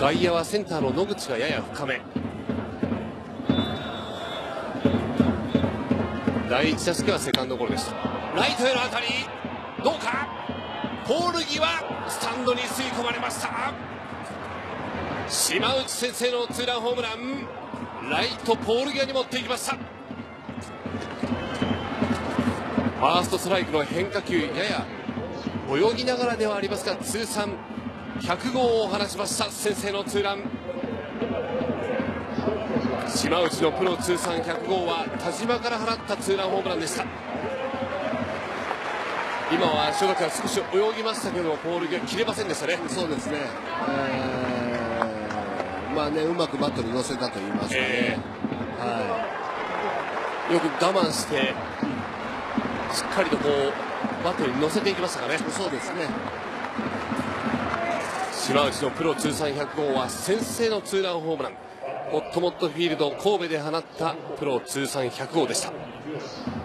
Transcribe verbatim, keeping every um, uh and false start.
外野はセンターの野口がやや深め。第一打席はセカンドゴロでした。ライトへの当たりどうか。ポール際スタンドに吸い込まれました。島内先生のツーランホームラン、ライトポール際に持っていきました。ファーストストライクの変化球、やや泳ぎながらではありますが通算ひゃくごうを放ちました。先生のツーラン、島内のプロ通算ひゃくごうは田島から放ったツーランホームランでした。今は塩崎は少し泳ぎましたけどポール際切れませんでしたね。 そうですね、えー、まあね、うまくバットに乗せたと言いますかね、えーはい、よく我慢してしっかりとこうバットに乗せていきましたかね。 そうですね。 島内のプロ通算ひゃくごうは先制のツーランホームラン、ホットモットフィールド神戸で放ったプロ通算ひゃくごうでした。